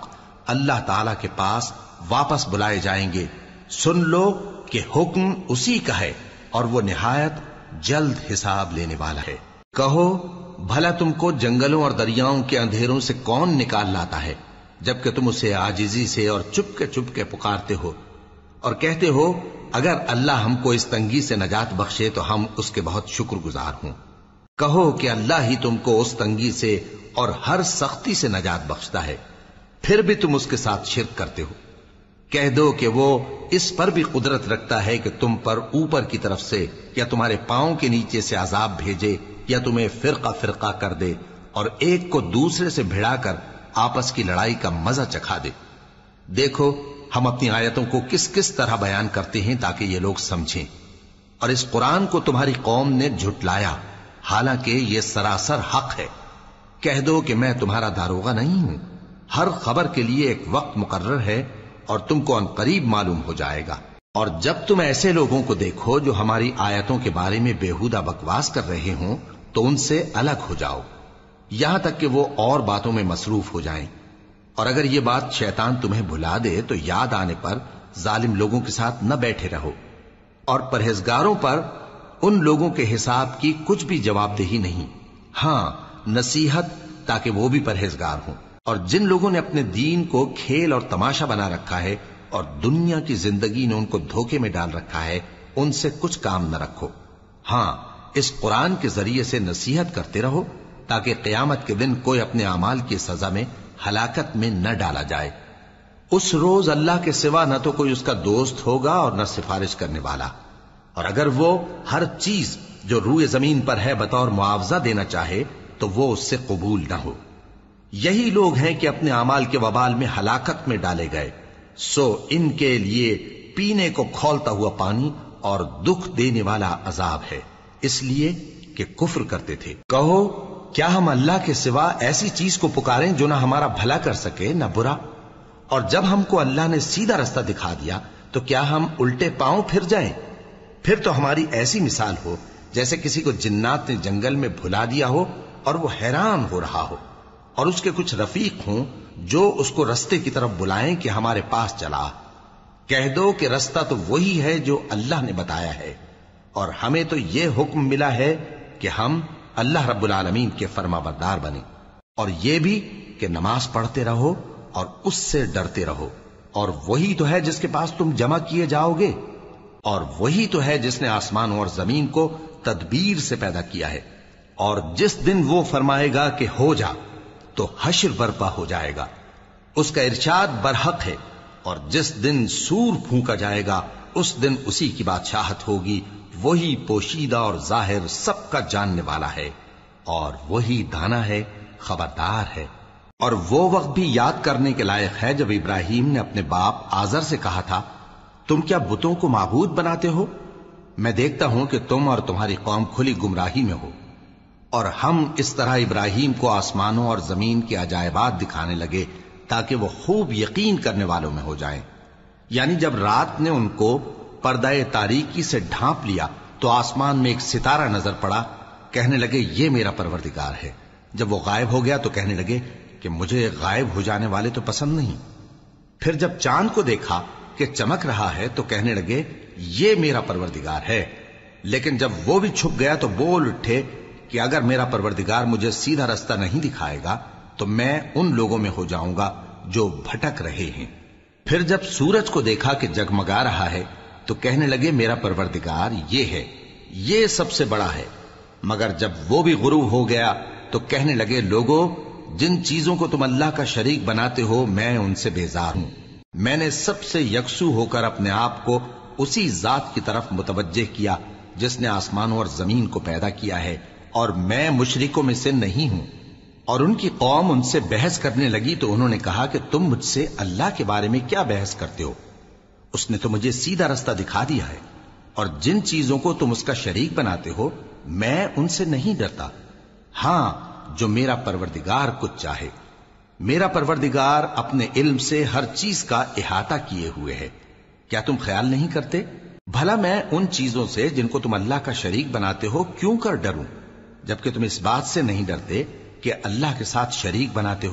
اللہ تعالی کے پاس واپس بلائے جائیں گے. سن لو کہ حکم اسی کا ہے اور وہ نہایت جلد حساب لینے والا ہے. کہو بھلا تم کو جنگلوں اور دریاؤں کے اندھیروں سے کون نکال لاتا ہے جبکہ تم اسے عاجزی سے اور چپ کے چپ کے پکارتے ہو اور کہتے ہو اگر اللہ ہم کو اس تنگی سے نجات بخشے تو ہم اس کے بہت شکر گزار ہوں. کہو کہ اللہ ہی تم کو اس تنگی سے اور ہر سختی سے نجات بخشتا ہے، پھر بھی تم اس کے ساتھ شرک کرتے ہو. کہہ دو کہ وہ اس پر بھی قدرت رکھتا ہے کہ تم پر اوپر کی طرف سے یا تمہارے پاؤں کے نیچے سے عذاب بھیجے یا تمہیں فرقہ فرقہ کر دے اور ایک کو دوسرے سے بھڑا کر آپس کی لڑائی کا مزہ چکھا دے. دیکھو ہم اپنی آیتوں کو کس کس طرح بیان کرتے ہیں تاکہ یہ لوگ سمجھیں. اور اس قرآن کو تمہاری قوم نے جھٹلایا حالانکہ یہ سراسر حق ہے. کہہ دو کہ میں تمہارا داروغہ نہیں ہوں، ہر خبر کے لیے ایک وقت مقرر ہے اور تم کو عنقریب معلوم ہو جائے گا. اور جب تم ایسے لوگوں کو دیکھو جو ہماری آیتوں کے بارے میں بےہودہ بکواس کر رہے ہوں تو ان سے الگ ہو جاؤ یہاں تک کہ وہ اور باتوں میں مصروف ہو جائیں. اور اگر یہ بات شیطان تمہیں بھلا دے تو یاد آنے پر ظالم لوگوں کے ساتھ نہ بیٹھے رہو. اور پرہیزگاروں پر ان لوگوں کے حساب کی کچھ بھی جواب دہی نہیں، ہاں نصیحت تاکہ وہ بھی پرہیزگار ہوں. اور جن لوگوں نے اپنے دین کو کھیل اور تماشا بنا رکھا ہے اور دنیا کی زندگی نے ان کو دھوکے میں ڈال رکھا ہے ان سے کچھ کام نہ رکھو. ہاں اس قرآن کے ذریعے سے نصیحت کرتے رہو تاکہ قیامت کے دن کوئی اپنے اعمال کی سزا میں ہلاکت میں نہ ڈالا جائے. اس روز اللہ کے سوا نہ تو کوئی اس کا دوست ہوگا اور نہ سفارش کرنے والا. اور اگر وہ ہر چیز جو روئے زمین پر ہے بطور معاوضہ دینا چاہے تو وہ اس سے قبول نہ ہو. یہی لوگ ہیں کہ اپنے اعمال کے وبال میں ہلاکت میں ڈالے گئے، سو ان کے لیے پینے کو کھولتا ہوا پانی اور دکھ دینے والا عذاب ہے، اس لیے کہ کفر کرتے تھے. کہو کیا ہم اللہ کے سوا ایسی چیز کو پکاریں جو نہ ہمارا بھلا کر سکے نہ برا؟ اور جب ہم کو اللہ نے سیدھا رستہ دکھا دیا تو کیا ہم الٹے پاؤں پھر جائیں؟ پھر تو ہماری ایسی مثال ہو جیسے کسی کو جنات نے جنگل میں بھلا دیا ہو اور وہ حیران ہو رہا ہو اور اس کے کچھ رفیق ہوں جو اس کو رستے کی طرف بلائیں کہ ہمارے پاس چلا. کہہ دو کہ رستہ تو وہی ہے جو اللہ نے بتایا ہے اور ہمیں تو یہ حکم ملا ہے کہ ہم اللہ رب العالمین کے فرما بردار بنیں، اور یہ بھی کہ نماز پڑھتے رہو اور اس سے ڈرتے رہو. اور وہی تو ہے جس کے پاس تم جمع کیے جاؤ گے، اور وہی تو ہے جس نے آسمانوں اور زمین کو تدبیر سے پیدا کیا ہے. اور جس دن وہ فرمائے گا کہ ہو جا تو حشر برپا ہو جائے گا، اس کا ارشاد برحق ہے. اور جس دن سور پھونکا جائے گا اس دن اسی کی بادشاہت ہوگی. وہی پوشیدہ اور ظاہر سب کا جاننے والا ہے اور وہی دانا ہے، خبردار ہے. اور وہ وقت بھی یاد کرنے کے لائق ہے جب ابراہیم نے اپنے باپ آزر سے کہا تھا تم کیا بتوں کو معبود بناتے ہو؟ میں دیکھتا ہوں کہ تم اور تمہاری قوم کھلی گمراہی میں ہو. اور ہم اس طرح ابراہیم کو آسمانوں اور زمین کے عجائبات دکھانے لگے تاکہ وہ خوب یقین کرنے والوں میں ہو جائیں. یعنی جب رات نے ان کو پردہ تاریکی سے ڈھانپ لیا تو آسمان میں ایک ستارہ نظر پڑا، کہنے لگے یہ میرا پروردگار ہے. جب وہ غائب ہو گیا تو کہنے لگے کہ مجھے غائب ہو جانے والے تو پسند نہیں. پھر جب چاند کو دیکھا کہ چمک رہا ہے تو کہنے لگے یہ میرا پروردگار ہے. لیکن جب وہ بھی چھپ گیا تو بول اٹھے کہ اگر میرا پروردگار مجھے سیدھا رستہ نہیں دکھائے گا تو میں ان لوگوں میں ہو جاؤں گا جو بھٹک رہے ہیں. پھر جب سورج کو دیکھا کہ جگمگا رہا ہے تو کہنے لگے میرا پروردگار یہ ہے، یہ سب سے بڑا ہے. مگر جب وہ بھی غروب ہو گیا تو کہنے لگے لوگوں جن چیزوں کو تم اللہ کا شریک بناتے ہو میں ان سے بیزار ہوں. میں نے سب سے یکسو ہو کر اپنے آپ کو اسی ذات کی طرف متوجہ کیا جس نے آسمانوں اور زمین کو پیدا کیا ہے، اور میں مشرکوں میں سے نہیں ہوں. اور ان کی قوم ان سے بحث کرنے لگی تو انہوں نے کہا کہ تم مجھ سے اللہ کے بارے میں کیا بحث کرتے ہو؟ اس نے تو مجھے سیدھا رستہ دکھا دیا ہے، اور جن چیزوں کو تم اس کا شریک بناتے ہو میں ان سے نہیں ڈرتا. ہاں جو میرا پروردگار کچھ چاہے. میرا پروردگار اپنے علم سے ہر چیز کا احاطہ کیے ہوئے ہے. کیا تم خیال نہیں کرتے؟ بھلا میں ان چیزوں سے جن کو تم اللہ کا شریک بناتے ہو کیوں کر ڈروں، جبکہ تم اس بات سے نہیں ڈرتے کہ اللہ کے ساتھ شریک بناتے ہو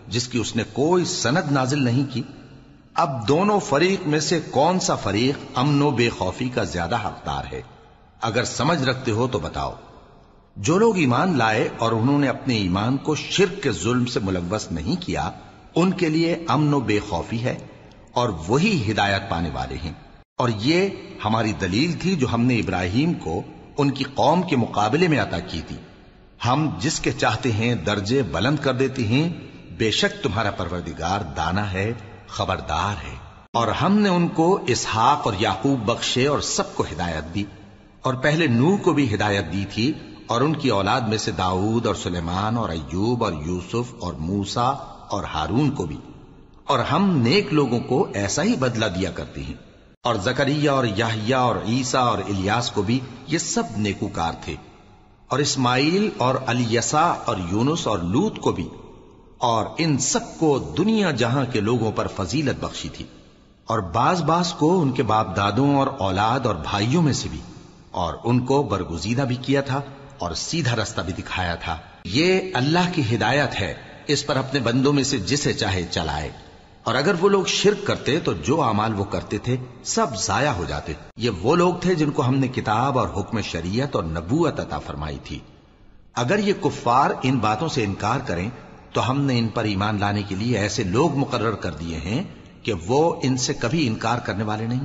جس کی اس نے کوئی سند نازل نہیں کی؟ اب دونوں فریق میں سے کون سا فریق امن و بے خوفی کا زیادہ حقدار ہے؟ اگر سمجھ رکھتے ہو تو بتاؤ۔ جو لوگ ایمان لائے اور انہوں نے اپنے ایمان کو شرک کے ظلم سے ملوث نہیں کیا، ان کے لیے امن و بے خوفی ہے، اور وہی ہدایت پانے والے ہیں۔ اور یہ ہماری دلیل تھی جو ہم نے ابراہیم کو ان کی قوم کے مقابلے میں عطا کی تھی۔ ہم جس کے چاہتے ہیں درجے بلند کر دیتے ہیں، بے شک تمہارا پروردگار دانا ہے، خبردار ہے۔ اور ہم نے ان کو اسحاق اور یعقوب بخشے اور سب کو ہدایت دی، اور پہلے نوح کو بھی ہدایت دی تھی، اور ان کی اولاد میں سے داؤد اور سلیمان اور ایوب اور یوسف اور موسیٰ اور ہارون کو بھی، اور ہم نیک لوگوں کو ایسا ہی بدلہ دیا کرتے ہیں۔ اور زکریا اور یحییٰ اور عیسیٰ اور الیاس کو بھی، یہ سب نیکوکار تھے، اور اسماعیل اور الیسع اور یونس اور لوط کو بھی، اور ان سب کو دنیا جہاں کے لوگوں پر فضیلت بخشی تھی، اور بعض بعض کو ان کے باپ دادوں اور اولاد اور بھائیوں میں سے بھی، اور ان کو برگزیدہ بھی کیا تھا اور سیدھا رستہ بھی دکھایا تھا۔ یہ اللہ کی ہدایت ہے، اس پر اپنے بندوں میں سے جسے چاہے چلائے۔ اور اگر وہ لوگ شرک کرتے تو جو اعمال وہ کرتے تھے سب ضائع ہو جاتے۔ یہ وہ لوگ تھے جن کو ہم نے کتاب اور حکم شریعت اور نبوت عطا فرمائی تھی۔ اگر یہ کفار ان باتوں سے انکار کریں تو ہم نے ان پر ایمان لانے کے لیے ایسے لوگ مقرر کر دیے ہیں کہ وہ ان سے کبھی انکار کرنے والے نہیں۔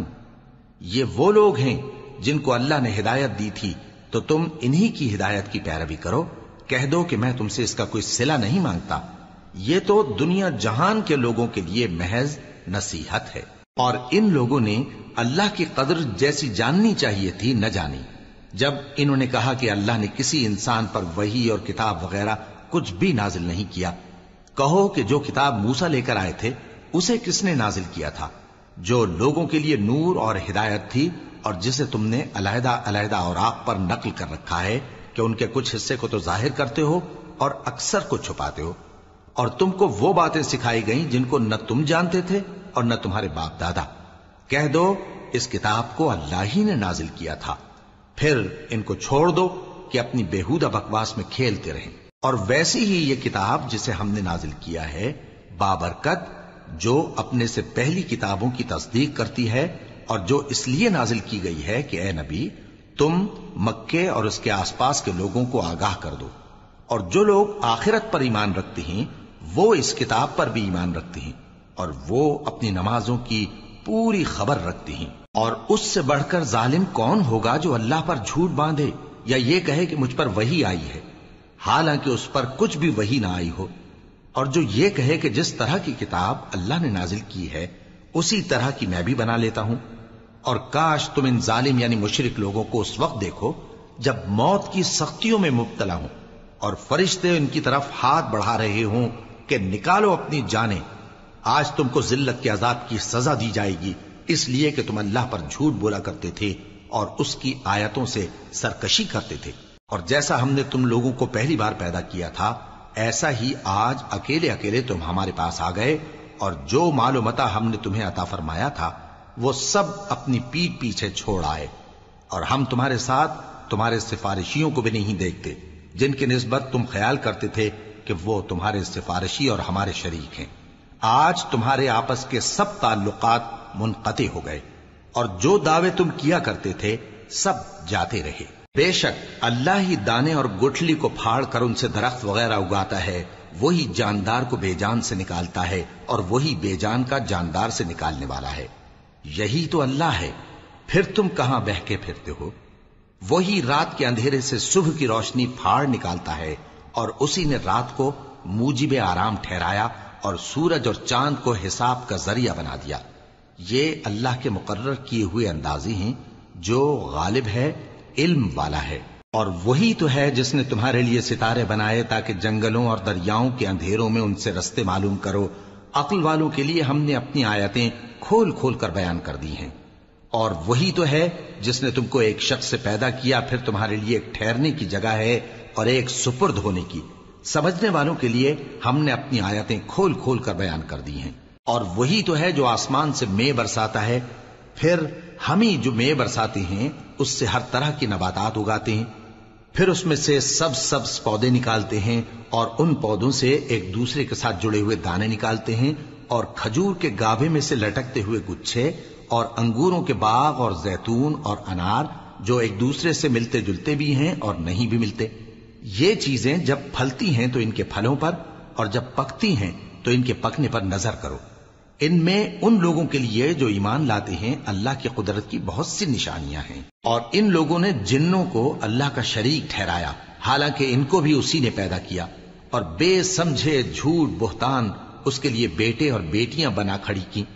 یہ وہ لوگ ہیں جن کو اللہ نے ہدایت دی تھی، تو تم انہی کی ہدایت کی پیروی کرو۔ کہہ دو کہ میں تم سے اس کا کوئی صلہ نہیں مانگتا، یہ تو دنیا جہان کے لوگوں کے لیے محض نصیحت ہے۔ اور ان لوگوں نے اللہ کی قدر جیسی جاننی چاہیے تھی نہ جانی، جب انہوں نے کہا کہ اللہ نے کسی انسان پر وحی اور کتاب وغیرہ کچھ بھی نازل نہیں کیا۔ کہو کہ جو کتاب موسیٰ لے کر آئے تھے اسے کس نے نازل کیا تھا؟ جو لوگوں کے لیے نور اور ہدایت تھی، اور جسے تم نے علیحدہ علیحدہ اوراق پر نقل کر رکھا ہے کہ ان کے کچھ حصے کو تو ظاہر کرتے ہو اور اکثر کو چھپاتے ہو۔ اور تم کو وہ باتیں سکھائی گئیں جن کو نہ تم جانتے تھے اور نہ تمہارے باپ دادا۔ کہہ دو اس کتاب کو اللہ ہی نے نازل کیا تھا، پھر ان کو چھوڑ دو کہ اپنی بےہودہ بکواس میں کھیلتے رہیں۔ اور ویسی ہی یہ کتاب جسے ہم نے نازل کیا ہے بابرکت، جو اپنے سے پہلی کتابوں کی تصدیق کرتی ہے، اور جو اس لیے نازل کی گئی ہے کہ اے نبی تم مکے اور اس کے آس پاس کے لوگوں کو آگاہ کر دو، اور جو لوگ آخرت پر ایمان رکھتے ہیں وہ اس کتاب پر بھی ایمان رکھتے ہیں، اور وہ اپنی نمازوں کی پوری خبر رکھتے ہیں۔ اور اس سے بڑھ کر ظالم کون ہوگا جو اللہ پر جھوٹ باندھے یا یہ کہے کہ مجھ پر وحی آئی ہے، حالانکہ اس پر کچھ بھی وحی نہ آئی ہو، اور جو یہ کہے کہ جس طرح کی کتاب اللہ نے نازل کی ہے اسی طرح کی میں بھی بنا لیتا ہوں۔ اور کاش تم ان ظالم یعنی مشرک لوگوں کو اس وقت دیکھو جب موت کی سختیوں میں مبتلا ہوں، اور فرشتے ان کی طرف ہاتھ بڑھا رہے ہوں کہ نکالو اپنی جانیں، آج تم کو ذلت کے عذاب کی سزا دی جائے گی، اس لیے کہ تم اللہ پر جھوٹ بولا کرتے تھے اور اس کی آیتوں سے سرکشی کرتے تھے۔ اور جیسا ہم نے تم لوگوں کو پہلی بار پیدا کیا تھا ایسا ہی آج اکیلے اکیلے تم ہمارے پاس آ گئے، اور جو مال و متاع ہم نے تمہیں عطا فرمایا تھا وہ سب اپنی پیٹ پیچھے چھوڑ آئے، اور ہم تمہارے ساتھ تمہارے سفارشیوں کو بھی نہیں دیکھتے جن کی نسبت تم خیال کرتے تھے کہ وہ تمہارے سفارشی اور ہمارے شریک ہیں۔ آج تمہارے آپس کے سب تعلقات منقطع ہو گئے، اور جو دعوے تم کیا کرتے تھے سب جاتے رہے۔ بے شک اللہ ہی دانے اور گٹھلی کو پھاڑ کر ان سے درخت وغیرہ اگاتا ہے، وہی جاندار کو بے جان سے نکالتا ہے اور وہی بے جان کا جاندار سے نکالنے والا ہے۔ یہی تو اللہ ہے، پھر تم کہاں بہکے پھرتے ہو؟ وہی رات کے اندھیرے سے صبح کی روشنی پھاڑ نکالتا ہے، اور اسی نے رات کو موجب آرام ٹھہرایا اور سورج اور چاند کو حساب کا ذریعہ بنا دیا۔ یہ اللہ کے مقرر کیے ہوئے اندازے ہیں، جو غالب ہے، علم والا ہے۔ اور وہی تو ہے جس نے تمہارے لیے ستارے بنائے تاکہ جنگلوں اور دریاؤں کے اندھیروں میں ان سے رستے معلوم کرو۔ عقل والوں کے لیے ہم نے اپنی آیتیں کھول کھول کر بیان کر دی ہیں۔ اور وہی تو ہے جس نے تم کو ایک شخص سے پیدا کیا، پھر تمہارے لیے ایک ٹھہرنے کی جگہ ہے اور ایک سپرد ہونے کی۔ سمجھنے والوں کے لیے ہم نے اپنی آیتیں کھول کھول کر بیان کر دی ہیں۔ اور وہی تو ہے جو آسمان سے مے برساتا ہے، پھر ہم ہی جو مے برساتے ہیں اس سے ہر طرح کی نباتات اگاتے ہیں۔ پھر اس میں سے سب سبز پودے نکالتے ہیں اور ان پودوں سے ایک دوسرے کے ساتھ جڑے ہوئے دانے نکالتے ہیں اور کھجور کے گابھے میں سے لٹکتے ہوئے گچھے اور انگوروں کے باغ اور زیتون اور انار جو ایک دوسرے سے ملتے جلتے بھی ہیں اور نہیں بھی ملتے. یہ چیزیں جب پھلتی ہیں تو ان کے پھلوں پر اور جب پکتی ہیں تو ان کے پکنے پر نظر کرو. ان میں ان لوگوں کے لیے جو ایمان لاتے ہیں اللہ کی قدرت کی بہت سی نشانیاں ہیں. اور ان لوگوں نے جنوں کو اللہ کا شریک ٹھہرایا حالانکہ ان کو بھی اسی نے پیدا کیا، اور بے سمجھے جھوٹ بہتان اس کے لیے بیٹے اور بیٹیاں بنا کھڑی کی.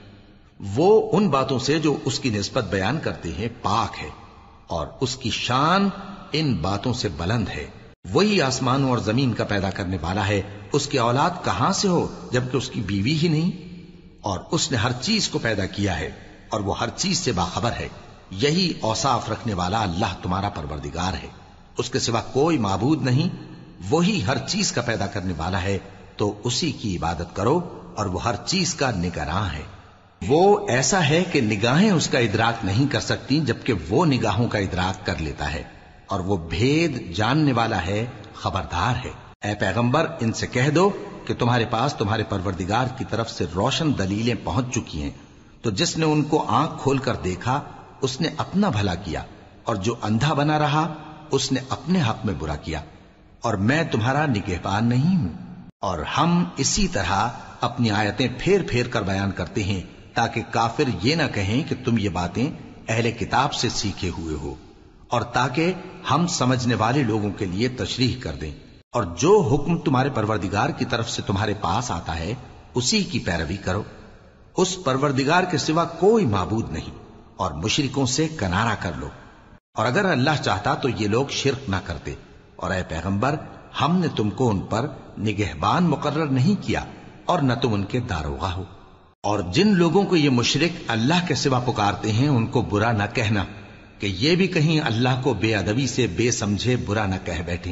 وہ ان باتوں سے جو اس کی نسبت بیان کرتے ہیں پاک ہے، اور اس کی شان ان باتوں سے بلند ہے. وہی آسمانوں اور زمین کا پیدا کرنے والا ہے، اس کی اولاد کہاں سے ہو جبکہ اس کی بیوی ہی نہیں؟ اور اس نے ہر چیز کو پیدا کیا ہے اور وہ ہر چیز سے باخبر ہے. یہی اوصاف رکھنے والا اللہ تمہارا پروردگار ہے، اس کے سوا کوئی معبود نہیں. وہی ہر چیز کا پیدا کرنے والا ہے تو اسی کی عبادت کرو، اور وہ ہر چیز کا نگراں ہے. وہ ایسا ہے کہ نگاہیں اس کا ادراک نہیں کر سکتی جبکہ وہ نگاہوں کا ادراک کر لیتا ہے، اور وہ بھید جاننے والا ہے، خبردار ہے. اے پیغمبر ان سے کہہ دو کہ تمہارے پاس تمہارے پروردگار کی طرف سے روشن دلیلیں پہنچ چکی ہیں، تو جس نے ان کو آنکھ کھول کر دیکھا اس نے اپنا بھلا کیا، اور جو اندھا بنا رہا اس نے اپنے حق میں برا کیا. اور میں تمہارا نگہبان نہیں ہوں. اور ہم اسی طرح اپنی آیتیں پھیر پھیر کر بیان کرتے ہیں تاکہ کافر یہ نہ کہیں کہ تم یہ باتیں اہل کتاب سے سیکھے ہوئے ہو، اور تاکہ ہم سمجھنے والے لوگوں کے لیے تشریح کر دیں. اور جو حکم تمہارے پروردگار کی طرف سے تمہارے پاس آتا ہے اسی کی پیروی کرو. اس پروردگار کے سوا کوئی معبود نہیں، اور مشرکوں سے کنارہ کر لو. اور اگر اللہ چاہتا تو یہ لوگ شرک نہ کرتے. اور اے پیغمبر ہم نے تم کو ان پر نگہبان مقرر نہیں کیا اور نہ تم ان کے داروغہ ہو. اور جن لوگوں کو یہ مشرک اللہ کے سوا پکارتے ہیں ان کو برا نہ کہنا کہ یہ بھی کہیں اللہ کو بے ادبی سے بے سمجھے برا نہ کہہ بیٹھیں.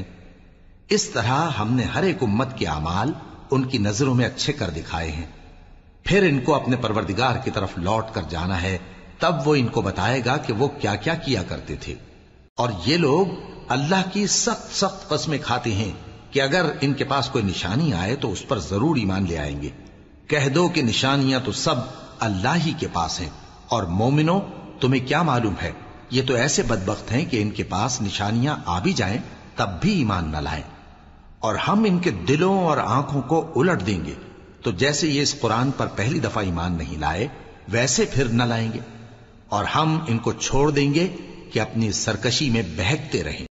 اس طرح ہم نے ہر ایک امت کے اعمال ان کی نظروں میں اچھے کر دکھائے ہیں. پھر ان کو اپنے پروردگار کی طرف لوٹ کر جانا ہے، تب وہ ان کو بتائے گا کہ وہ کیا کیا کیا کرتے تھے. اور یہ لوگ اللہ کی سخت سخت قسمیں کھاتے ہیں کہ اگر ان کے پاس کوئی نشانی آئے تو اس پر ضرور ایمان لے آئیں گے. کہہ دو کہ نشانیاں تو سب اللہ ہی کے پاس ہیں، اور مومنوں تمہیں کیا معلوم ہے یہ تو ایسے بدبخت ہیں کہ ان کے پاس نشانیاں آ بھی جائیں تب بھی ایمان نہ لائیں. اور ہم ان کے دلوں اور آنکھوں کو الٹ دیں گے، تو جیسے یہ اس قرآن پر پہلی دفعہ ایمان نہیں لائے ویسے پھر نہ لائیں گے. اور ہم ان کو چھوڑ دیں گے کہ اپنی سرکشی میں بہکتے رہیں.